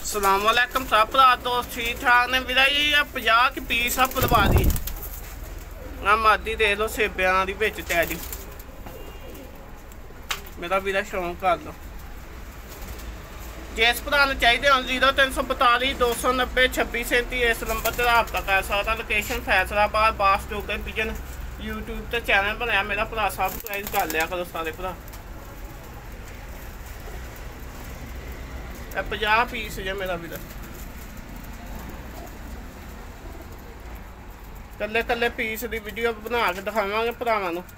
सलामकुम सब भरा दोस्त ठीक ठाक ने वीरा जी। 50 की पीस आ पलवा दी ना मादी दे लो सेबियां दी बिच तैरी मेरा वीरा शौक कर लो। जिस भरा ने चाहिए हो 0342 290 2637 इस नंबर से राबता कर सकता। लोकेशन फैसलाबाद बास डोगर पिजन यूट्यूब ते चैनल बनाया मेरा भरा सबसक्राइब कर लिया करो सारे भरा। 50 पीस जे मेरा वीरा कल्ले कल्ले पीस की वीडियो बना के दिखावांगे भरावां नूं।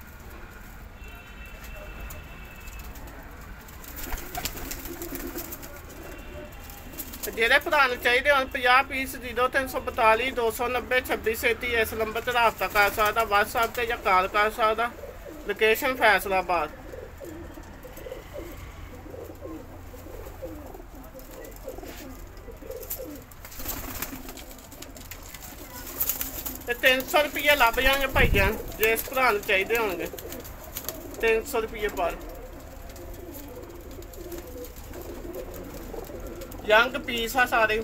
जेह्ड़े भरा नूं चाहिए होण 50 पीस 0342 290 2637 इस नंबर से राबता कर सकता। WhatsApp ते जां कॉल कर सकता। लोकेशन फैसलाबाद। 300 रुपये लभ जाएंगे भाई जान जिस भरा नूं चाहिए होंगे 300 रुपये पर। यंग पीस आ सारे।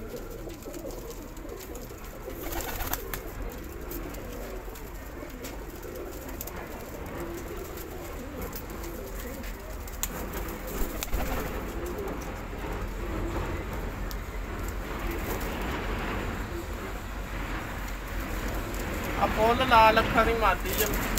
फुल लाल अखा की मादी